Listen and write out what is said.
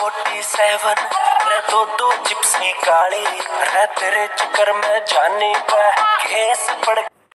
AK-47 रे दो chips काली रे तेरे चक्कर में जानी पे केस पड़